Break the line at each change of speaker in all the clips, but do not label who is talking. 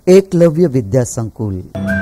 એકલવ્ય વિદ્યા સંકુલ.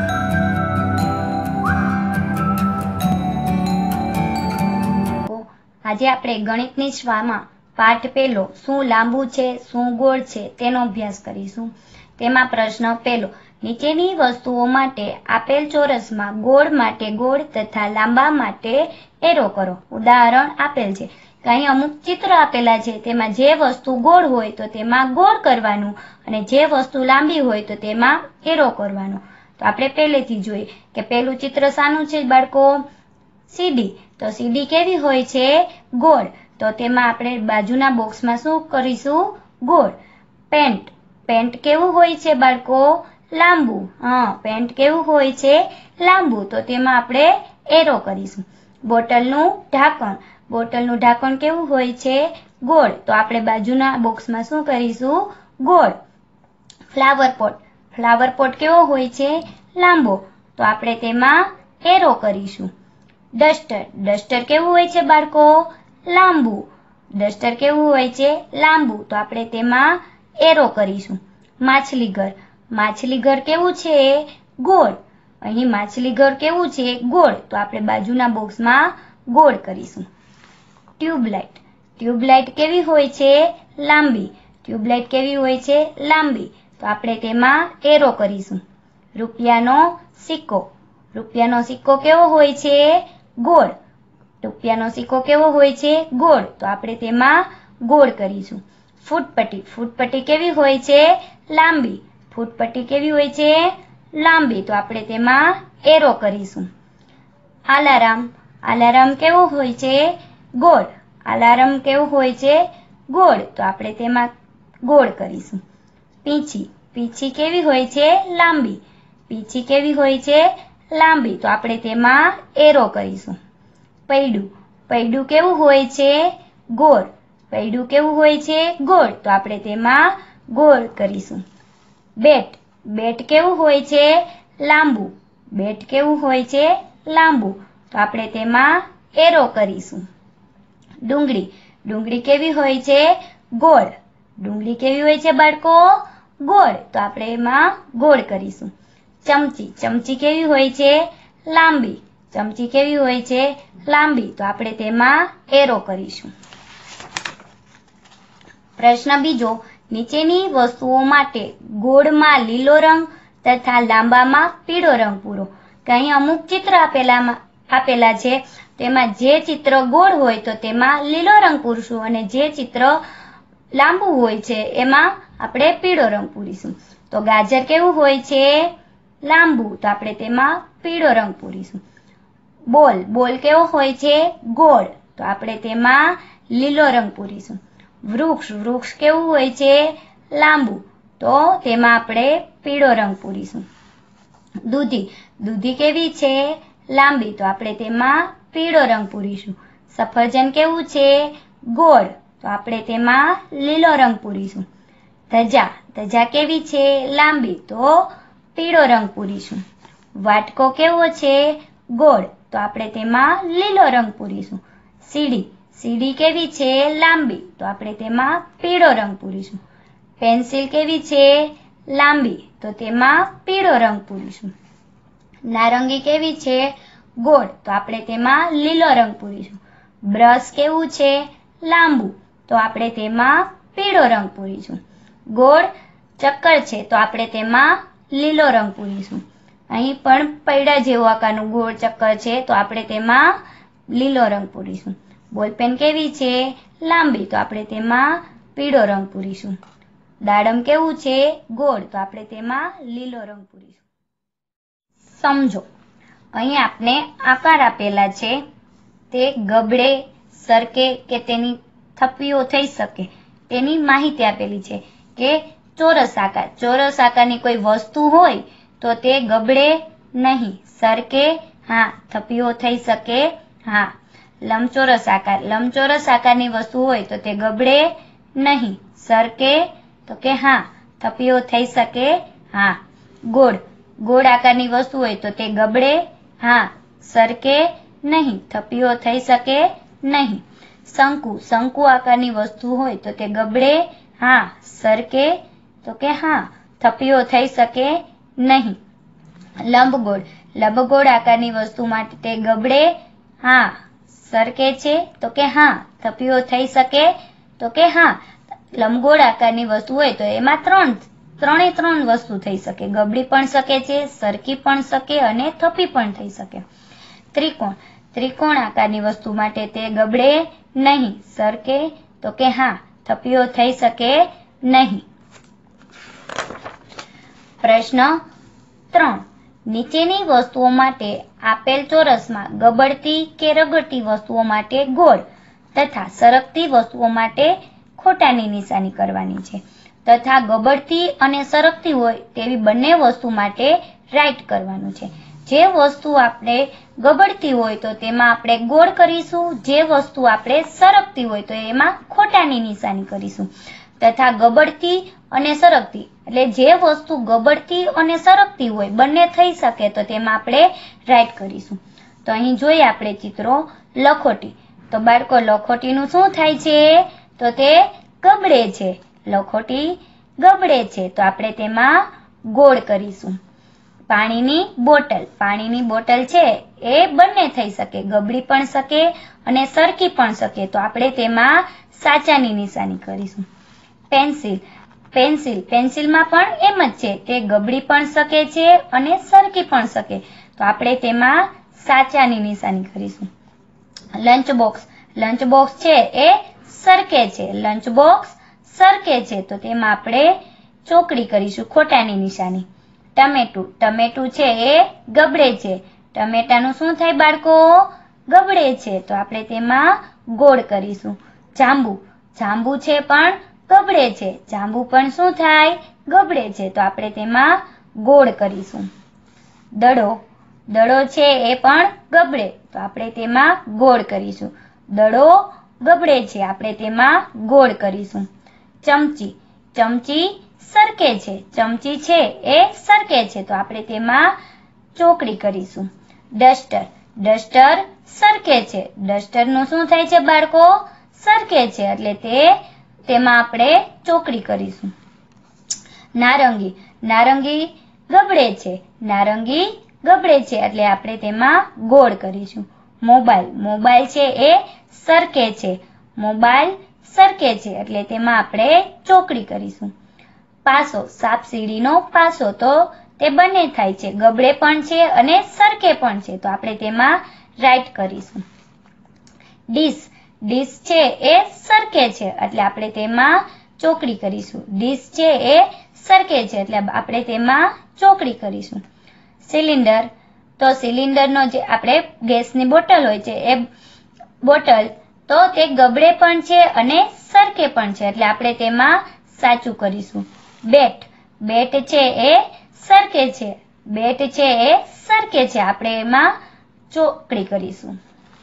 આજે આપણે ગણિતની શ્વામાં પાઠ પહેલો શું લાંબુ છે શું ગોળ છે તેનો અભ્યાસ કરીશું. તેમાં પ્રશ્ન પહેલો, નીચેની વસ્તુઓ માટે આપેલ ચોરસમાં ગોળ માટે ગોળ તથા લાંબા માટે એરો કરો. ઉદાહરણ આપેલ છે. અહીં અમુક ચિત્ર આપેલા છે, તેમાં જે વસ્તુ ગોળ હોય તો તેમાં ગોળ કરવાનું અને જે વસ્તુ લાંબી હોય તો તેમાં એરો કરવાનો. તો આપણે પહેલેથી જોઈએ કે પહેલું ચિત્ર શાનું છે બાળકો? સીડી. તો સીડી કેવી હોય છે? ગોળ. તો તેમાં આપણે બાજુના બોક્સમાં શું કરીશું? ગોળ. પેન્ટ. પેન્ટ કેવું હોય છે બાળકો? લાંબુ. પેન્ટ કેવું હોય છે? લાંબુ. તો તેમાં આપણે એરો કરીશું. બોટલનું ઢાંકણ. બોટલનું ઢાંકણ કેવું હોય છે? ગોળ. તો આપણે બાજુના બોક્સમાં શું કરીશું? ગોળ. Flower pot. ફ્લાવર પોટ કેવો હોય છે? લાંબો. તો આપણે તેમાં એરો કરીશું. ડસ્ટર. ડસ્ટર કેવું હોય છે બાળકો? લાંબુ. ડસ્ટર કેવું હોય છે? લાંબુ. તો આપણે તેમાં એરો કરીશું. માછલીઘર. માછલીઘર કેવું છે? ગોળ. અહીં માછલીઘર કેવું છે? ગોળ. તો આપણે બાજુના બોક્સમાં ગોળ કરીશું. ટ્યુબલાઇટ. ટ્યુબલાઇટ કેવી હોય છે? લાંબી. ટ્યુબલાઇટ કેવી હોય છે? લાંબી. તો આપણે તેમાં એરો કરીશું. રૂપિયાનો સિક્કો. રૂપિયાનો સિક્કો કેવો હોય છે? ગોળ. રૂપિયાનો સિક્કો કેવો હોય છે? ગોળ. તો આપણે તેમાં ગોળ કરીશું. ફૂટપટ્ટી. ફૂટપટ્ટી કેવી હોય છે? લાંબી. ફૂટપટ્ટી કેવી હોય છે? લાંબી. તો આપણે તેમાં એરો કરીશું. આલારામ. આલારામ કેવો હોય છે? ગોળ. આલારામ કેવું હોય છે? ગોળ. તો આપણે તેમાં ગોળ કરીશું. પીંછી. પીંછી કેવી હોય છે? લાંબી. પીંછી કેવી હોય છે? લાંબી. તો આપણે તેમાં એરો કરીશું. પૈડું. પૈડું કેવું હોય છે? ગોળ. પૈડું કેવું હોય છે? ગોળ. તો આપણે તેમાં ગોળ કરીશું. બેટ. બેટ કેવું હોય છે? લાંબુ. બેટ કેવું હોય છે? લાંબુ. તો આપણે તેમાં એરો કરીશું. ડુંગળી. ડુંગળી કેવી હોય છે? ગોળ. ડુંગળી કેવી હોય છે બાળકો? ગોળ. તો આપણે એમાં ગોળ કરીશું. ચમચી. ચમચી કેવી હોય છે? લાંબી. ચમચી કેવી હોય છે? લાંબી. તો આપણે તેમાં એરો કરીશું. પ્રશ્ન બીજો, નીચેની વસ્તુઓ માટે ગોળમાં લીલો રંગ તથા લાંબામાં પીળો રંગ પૂરો. કે અહીં અમુક ચિત્ર આપેલા છે, તેમાં જે ચિત્ર ગોળ હોય તો તેમાં લીલો રંગ પૂરશું અને જે ચિત્ર લાંબુ હોય છે એમાં આપણે પીળો રંગ પૂરીશું. તો ગાજર કેવું હોય છે? લાંબુ. તો આપણે તેમાં પીળો રંગ પૂરીશું. બોલ. બોલ કેવો હોય છે? ગોળ. તો આપણે તેમાં લીલો રંગ પૂરીશું. વૃક્ષ. વૃક્ષ કેવું હોય છે? લાંબુ. તો તેમાં આપણે પીળો રંગ પૂરીશું. દૂધી. દૂધી કેવી છે? લાંબી. તો આપણે તેમાં પીળો રંગ પૂરીશું. સફરજન કેવું છે? ગોળ. તો આપણે તેમાં લીલો રંગ પૂરીશું. ધજા. ધજા કેવી છે? લાંબી. તો પીળો રંગ પૂરીશું. વાટકો કેવો છે? ગોળ. તો આપણે તેમાં લીલો રંગ પૂરીશું. સીડી. સીડી કેવી છે? લાંબી. તો આપણે તેમાં પીળો રંગ પૂરીશું. પેન્સિલ કેવી છે? લાંબી. તો તેમાં પીળો રંગ પૂરીશું. નારંગી કેવી છે? ગોળ. તો આપણે તેમાં લીલો રંગ પૂરીશું. બ્રશ કેવું છે? લાંબુ. તો આપણે તેમાં પીળો રંગ પૂરીશું. ગોળ ચક્કર છે તો આપણે તેમાં લીલો રંગ પૂરીશું. અહીં પણ પૈડા જેવું આકારનું ગોળ ચક્કર છે તો આપણે તેમાં લીલો રંગ પૂરીશું. બોલપેન કેવી છે? લાંબી. તો આપણે તેમાં પીળો રંગ પૂરીશું. દાડમ કેવું છે? ગોળ. તો આપણે તેમાં લીલો રંગ પૂરીશું. સમજો, અહીં આપણે આકાર આપેલા છે, તે ગબડે, સરકે કે તેની થપ્પીઓ થઈ શકે તેની માહિતી આપેલી છે. કે ચોરસ આકાર. ચોરસ આકારની કોઈ વસ્તુ હોય તો તે ગબડે નહીં, સરકે હા, થપ્પીઓ થઈ શકે હા. લંબચોરસ આકાર. લંબચોરસ આકારની વસ્તુ હોય તો તે ગબડે નહીં, સરકે તો કે હા, થપ્પીઓ થઈ શકે હા. ગોળ. ગોળ આકારની વસ્તુ હોય તો તે ગબડે હા, સરકે નહીં, થપ્પીઓ થઈ શકે નહીં. શંકુ. શંકુ આકારની વસ્તુ હોય તો તે ગબડે હા, સરકે તો કે હા, થપ્પીઓ થઈ શકે નહીં. લંબગોળ, લંબગોળ આકારની વસ્તુ માટે ગબડે, હા. સરકે છે તો કે હા. થપ્પીઓ થઈ શકે તો કે હા. લંબગોળ આકારની વસ્તુ હોય તો એમાં ત્રણે ત્રણ વસ્તુ થઈ શકે. ગબડી પણ શકે છે, સરકી પણ શકે અને થપ્પી પણ થઈ શકે. ત્રિકોણ, ત્રિકોણ આકારની વસ્તુ માટે તે ગબડે નહીં, સરકે તો કે હા. થપ્પીઓ થઈ શકે નહીં. પ્રશ્ન 3. નીચેની વસ્તુઓ માટે આપેલ ચોરસમાં ગબડતી કે રગડતી વસ્તુઓ માટે ગોળ તથા સરકતી વસ્તુઓ માટે ખોટાની નિશાની કરવાની છે. તથા ગબડતી અને સરકતી હોય તેવી બંને વસ્તુ માટે રાઈટ કરવાનું છે. જે વસ્તુ આપણે ગબડતી હોય તો તેમાં આપણે ગોળ કરીશું, જે વસ્તુ આપણે સરકતી હોય તો એમાં ખોટાની નિશાની કરીશું. તથા ગબડતી અને સરકતી એટલે જે વસ્તુ ગબડતી અને સરકતી હોય બંને થઈ શકે તો તેમાં આપણે રાઈટ કરીશું. તો અહીં જોઈએ આપણે ચિત્રો. લખોટી, તો બાળકો લખોટીનું શું થાય છે તો તે ગબડે છે. લખોટી ગબડે છે તો આપણે તેમાં ગોળ કરીશું. પાણીની બોટલ, પાણીની બોટલ છે એ બંને થઈ શકે, ગબડી પણ શકે અને સરકી પણ શકે તો આપણે તેમાં સાચાની નિશાની કરીશું. પેન્સિલ, પેન્સિલ, પેન્સિલમાં પણ એમ જ છે, તે ગબડી પણ શકે છે અને સરકી પણ શકે તો આપણે તેમાં સાચાની નિશાની કરીશું. લંચ બોક્સ, લંચ બોક્સ છે એ સરકે છે, લંચ બોક્સ સરકે છે તો તેમાં આપણે ચોકડી કરીશું, ખોટાની નિશાની. ટમેટું, ટમેટું છે એ ગબડે છે, ટમેટાનું શું થાય બાળકો? ગબડે છે તો આપણે તેમાં ગોળ કરીશું. જાંબુ, જાંબુ છે પણ ગબડે છે, જાંબુ પણ શું થાય? ગબડે છે તો આપણે તેમાં ગોળ કરીશું. દડો, દડો છે એ પણ ગબડે તો આપણે તેમાં ગોળ કરીશું. દડો ગબડે છે આપણે તેમાં ગોળ કરીશું. ચમચી, ચમચી સરકે છે, ચમચી છે એ સરકે છે તો આપણે તેમાં ચોકડી કરીશું. ડસ્ટર, ડસ્ટર સરકે છે, ડસ્ટરનું શું થાય છે બાળકો? સરકે છે એટલે તેમાં આપણે ચોકડી કરીશું. નારંગી, નારંગી ગબડે છે, નારંગી ગબડે છે એટલે આપણે તેમાં ગોળ કરીશું. મોબાઈલ, મોબાઈલ છે એ સરકે છે, મોબાઈલ સરકે છે એટલે તેમાં આપણે ચોકડી કરીશું. પાસો, સાપસીડીનો પાસો તો તે બંને થાય છે, ગબડે પણ છે અને સરકે પણ છે તો આપણે તેમાં રાઈટ કરીશું. ડીશ, ડીશ છે એ સરકે છે એટલે આપણે તેમાં ચોકડી કરીશું. ડીશ છે એ સરકે છે એટલે આપણે તેમાં ચોકડી કરીશું. સિલિન્ડર, તો સિલિન્ડરનો જે આપણે ગેસની બોટલ હોય છે એ બોટલ તો તે ગબડે પણ છે અને સરકે પણ છે એટલે આપણે તેમાં સાચું કરીશું. બેટ, બેટ છે એ સરકે છે, બેટ છે એ સરકે છે આપણે એમાં ચોકડી કરીશું.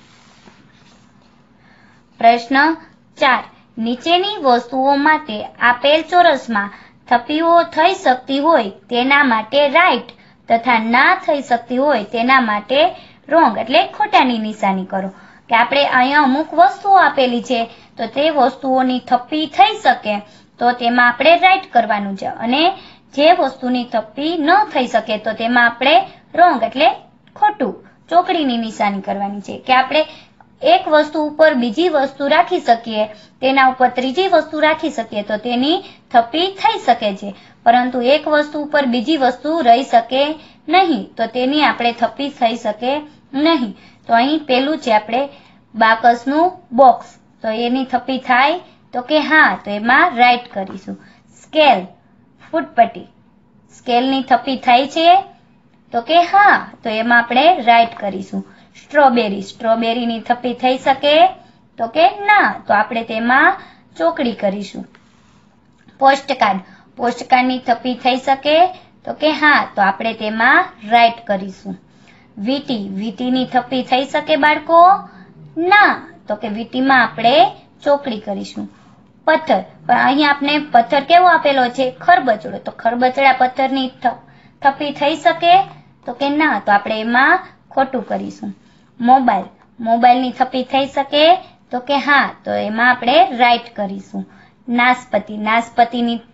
પ્રશ્ન 4. નીચેની વસ્તુઓ માટે આપેલ ચોરસમાં થપ્પીઓ થઈ શકતી હોય તેના માટે રાઈટ તથા ના થઈ શકતી હોય તેના માટે રોંગ એટલે ખોટાની નિશાની કરો. કે આપણે અહીંયા અમુક વસ્તુઓ આપેલી છે તો તે વસ્તુઓની થપ્પી થઈ શકે તો તેમાં આપણે રાઈટ કરવાનું છે અને જે વસ્તુની થપ્પી ન થઈ શકે તો તેમાં આપણે રોંગ એટલે ખોટું ચોકડીની નિશાની કરવાની છે. કે આપણે એક વસ્તુ ઉપર બીજી વસ્તુ રાખી શકીએ, તેના ઉપર ત્રીજી વસ્તુ રાખી શકીએ તો તેની થપ્પી થઈ શકે છે, પરંતુ એક વસ્તુ ઉપર બીજી વસ્તુ રહી શકે નહીં તો તેની આપણે થપ્પી થઈ શકે નહીં. તો અહીં પેલું છે આપણે બાકસનું બોક્સ, તો એની થપ્પી થાય તો કે હા તો એમાં રાઈટ કરીશું. સ્કેલ, ફૂટપટ્ટી, સ્કેલની થપ્પી થાય છે તો કે હા તો એમાં આપણે રાઈટ કરીશું. સ્ટ્રોબેરી, સ્ટ્રોબેરીની થપ્પી થઈ શકે તો કે ના તો આપણે તેમાં ચોકડી કરીશું. પોસ્ટકાર્ડ, પોસ્ટકાર્ડની થપ્પી થઈ શકે તો કે હા તો આપણે તેમાં રાઈટ કરીશું. વીટી, વીટીની થપ્પી થઈ શકે બાળકો? ના તો કે વીટીમાં આપણે ચોકડી કરીશું. પથ્થર, પણ અહીં આપણે પથ્થર કેવો આપેલો છે? ખરબચડો, તો ખરબચડા પથ્થરની થપ્પી થઈ શકે તો કે ના તો આપણે એમાં ખોટું કરીશું. મોબાઈલ, મોબાઈલની થપ્પી થઈ શકે તો કે હા તો એમાં આપણે રાઈટ કરીશું. નાસપતિ, નાસપતિની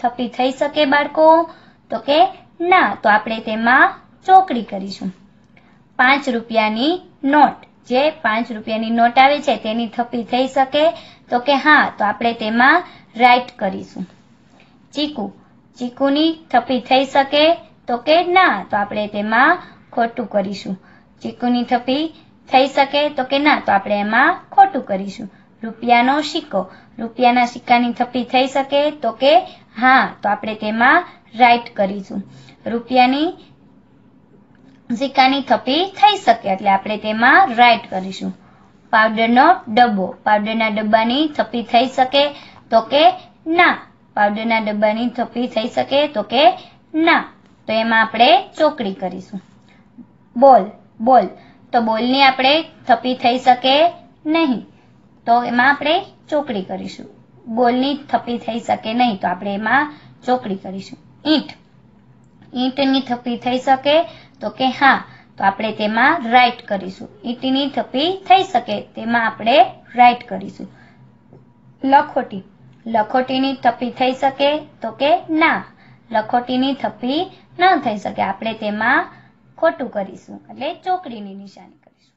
થપ્પી થઈ શકે બાળકો? તો કે ના, તો આપણે તેમાં ચોકડી કરીશું. 5 રૂપિયાની નોટ, જે 5 રૂપિયાની નોટ આવે છે તેની થપ્પી થઈ શકે? તો કે હા, તો આપણે તેમાં રાઈટ કરીશું. ચીકુ, ચીકુની થપ્પી થઈ શકે? તો કે ના, તો આપણે તેમાં ખોટું કરીશું. ચીકુની થપ્પી થઈ શકે? તો કે ના, તો આપણે એમાં ખોટું કરીશું. રૂપિયાનો સિક્કો, રૂપિયાના સિક્કાની થપ્પી થઈ શકે? તો કે હા, તો આપણે તેમાં રાઈટ કરીશું. રૂપિયાની સિક્કાની થપ્પી થઈ શકે એટલે આપણે તેમાં રાઈટ કરીશું. પાવડરનો ડબ્બો, પાવડરના ડબ્બાની થપ્પી થઈ શકે? તો કે ના, પાવડરના ડબ્બાની થપ્પી થઈ શકે? તો કે ના, તો એમાં આપણે ચોકડી કરીશું. બોલ, બોલ, તો બોલની આપણે થપ્પી થઈ શકે નહીં, તો એમાં આપણે ચોકડી કરીશું. બોલની થપ્પી થઈ શકે નહીં, તો આપણે એમાં ચોકડી કરીશું. ઈંટ, ઈંટની થપ્પી થઈ શકે? તો કે હા, તો આપણે તેમાં રાઈટ કરીશું. ઈંટની થપ્પી થઈ શકે, તેમાં આપણે રાઈટ કરીશું. લખોટી, લખોટીની થપ્પી થઈ શકે? તો કે ના, લખોટીની થપ્પી ન થઈ શકે, આપણે તેમાં ખોટું કરીશું એટલે ચોકડીની નિશાની કરીશું.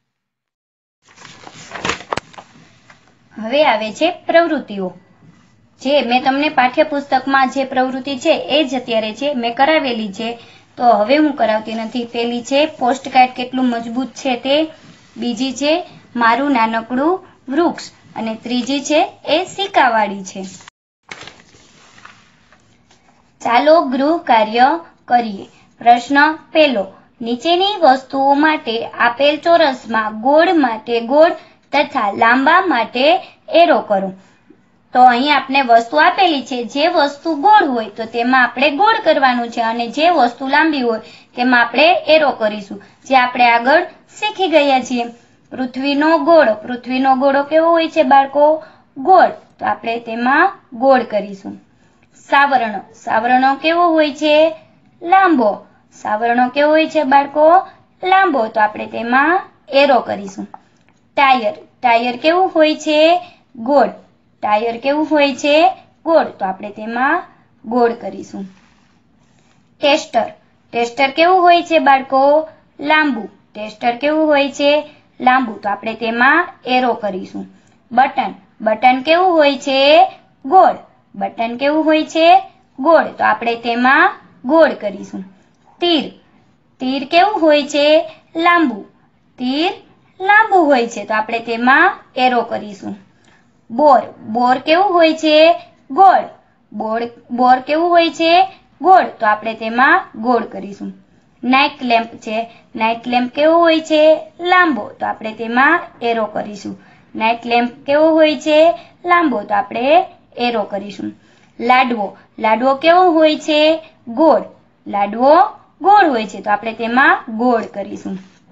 હવે આવે છે પ્રવૃત્તિઓ. જે મેં તમને પાઠ્યપુસ્તકમાં જે પ્રવૃત્તિ છે એ જ અત્યારે છે, મેં કરાવેલી છે, તો હવે હું કરાવતી નથી. પેલી છે પોસ્ટકાર્ડ કેટલું મજબૂત છે તે, બીજી છે મારું નાનકડું વૃક્ષ, અને ત્રીજી છે એ સિક્કાવાળી છે. ચાલો ગૃહ કાર્ય કરીએ. પ્રશ્ન પહેલો, નીચેની વસ્તુઓ માટે આપેલ ચોરસમાં ગોળ માટે ગોળ તથા લાંબા માટે એરો કરો. તો અહીં આપણે વસ્તુ આપેલી છે, જે વસ્તુ ગોળ હોય તો તેમાં આપણે ગોળ કરવાનું છે, અને જે વસ્તુ લાંબી હોય તેમાં આપણે એરો કરીશું, જે આપણે આગળ શીખી ગયા છીએ. પૃથ્વીનો ગોળો, પૃથ્વીનો ગોળો કેવો હોય છે બાળકો? ગોળ, તો આપણે તેમાં ગોળ કરીશું. સાવરણો, સાવરણો કેવો હોય છે? લાંબો, સાવરણો કેવો હોય છે બાળકો? લાંબો, તો આપણે તેમાં એરો કરીશું. ટાયર, ટાયર કેવું હોય છે? ગોળ, ટાયર કેવું હોય છે? ગોળ, તો આપણે તેમાં ગોળ કરીશું. ટેસ્ટર, ટેસ્ટર કેવું હોય છે બાળકો? લાંબુ, ટેસ્ટર કેવું હોય છે? લાંબુ, તો આપણે તેમાં એરો કરીશું. બટન, બટન કેવું હોય છે? ગોળ, બટન કેવું હોય છે? ગોળ, તો આપણે તેમાં ગોળ કરીશું. તીર, તીર કેવું હોય છે? લાંબુ, તીર લાંબુ હોય છે, તો આપણે તેમાં એરો કરીશું. બોર, બોર કેવું હોય છે? ગોળ, બોર કેવું હોય છે? ગોળ, તો આપણે તેમાં ગોળ કરીશું. નાઇટ લેમ્પ છે, નાઇટ લેમ્પ કેવો હોય છે? લાંબો, તો આપણે તેમાં એરો કરીશું. નાઇટ લેમ્પ કેવો હોય છે? લાંબો, તો આપણે એરો કરીશું. લાડવો, લાડવો કેવો હોય છે? ગોળ, લાડવો ગોળ હોય છે, તો આપણે તેમાં ગોળ કરીશું.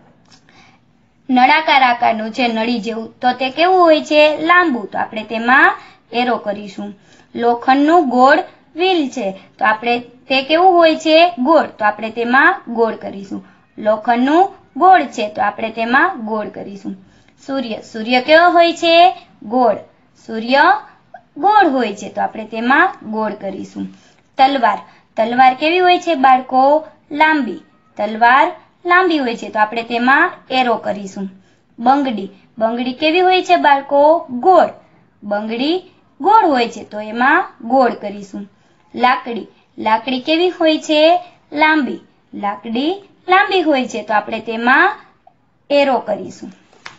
નળાકાર આકારનું છે, નળી જેવું, તો તે કેવું હોય છે? લાંબુ, તો આપણે તેમાં એરો કરીશું. લોખંડનું ગોળ વ્હીલ છે, તો આપણે તે કેવું હોય છે? ગોળ, તો આપણે તેમાં ગોળ કરીશું. લોખંડનું ગોળ છે, તો આપણે તેમાં ગોળ કરીશું. સૂર્ય, સૂર્ય કેવો હોય છે? ગોળ, સૂર્ય ગોળ હોય છે, તો આપણે તેમાં ગોળ કરીશું. તલવાર, તલવાર કેવી હોય છે બાળકો? લાંબી, તલવાર લાંબી હોય છે, તો આપણે તેમાં એરો કરીશું. બંગડી, બંગડી કેવી હોય છે બાળકો? ગોળ, બંગડી ગોળ હોય છે, તો એમાં ગોળ કરીશું. લાકડી, લાકડી કેવી હોય છે? લાંબી, લાકડી લાંબી હોય છે, તો આપણે તેમાં એરો કરીશું.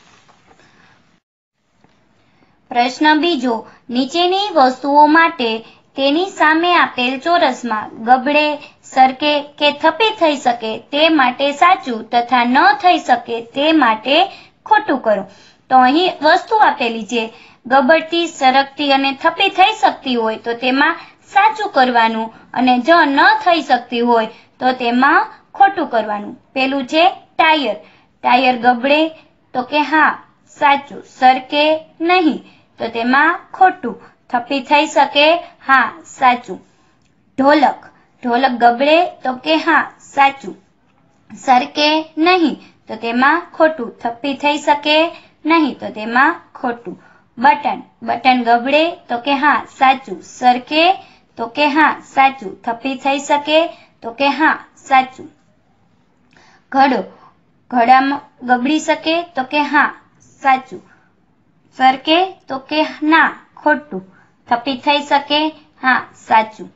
પ્રશ્ન બીજો, નીચેની વસ્તુઓ માટે તેની સામે આપેલ ચોરસમાં ગબડે, સરકે કે થપ્પી થઈ શકે તે માટે સાચું તથા ન થઈ શકે તે માટે ખોટું કરો. તો અહીં વસ્તુ આપેલી છે, ગબડતી, સરકતી અને થપ્પી થઈ શકતી હોય તો તેમાં સાચું કરવાનું, અને જો ન થઈ શકતી હોય તો તેમાં ખોટું કરવાનું. પેલું છે ટાયર, ટાયર ગબડે? તો કે હા, સાચું. સરકે નહીં, તો તેમાં ખોટું. થપ્પી થઈ શકે? હા, સાચું. ઢોલક, ઢોલક ગબડે? તો કે હા, સાચું. સરકે નહીં, તો તેમાં ખોટું. થપ્પી થઈ શકે નહીં, તો તેમાં ખોટું. બટન, બટન ગબડે? તો કે હા, સાચું. સરકે તો કે હા સાચું. થપ્પી થઈ શકે તો કે હા સાચું. ઘડો ઘડામાં ગબડી શકે તો કે હા સાચું. સરકે તો કે ના ખોટું. થપ્પી થઈ શકે હા સાચું.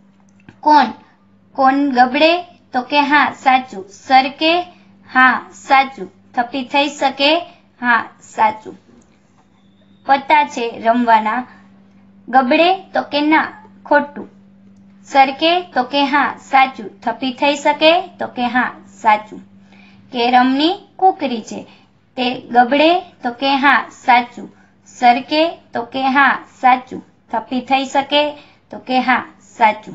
કોણ ગબડે તો કે હા સાચું. સરકે હા સાચું. થપ્પી થઈ શકે હા સાચું. પત્તા છે રમવાના, ગબડે તો કે ના ખોટું. સરકે તો કે હા સાચું. થપ્પી થઈ શકે તો કે હા સાચું. કેરમની કૂકરી છે, તે ગબડે તો કે હા સાચું. સરકે તો કે હા સાચું. થપ્પી થઈ શકે તો કે હા સાચું.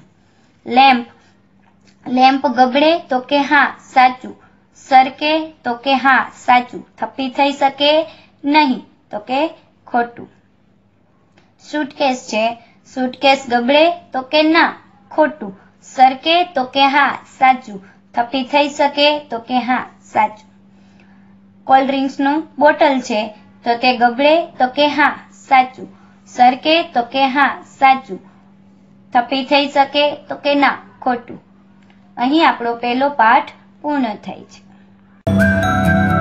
લેમ્પ ગબડે તો કે હા સાચું. સરકે તો કે હા સાચું. થપ્પી થઈ શકે નહીં તો કે ખોટું. સુટકેસ છે, સુટકેસ ગબડે તો કે ના ખોટું. સરકે તો કે હા સાચું. થપ્પી થઈ શકે તો કે હા સાચું. કોલ્ડ ડ્રિંક્સનું બોટલ છે, તો તે ગબડે તો કે હા સાચું. સરકે તો કે હા સાચું. થપ્પી થઈ શકે તો કે ના ખોટું. અહીં આપણો પહેલો પાઠ પૂર્ણ થાય છે.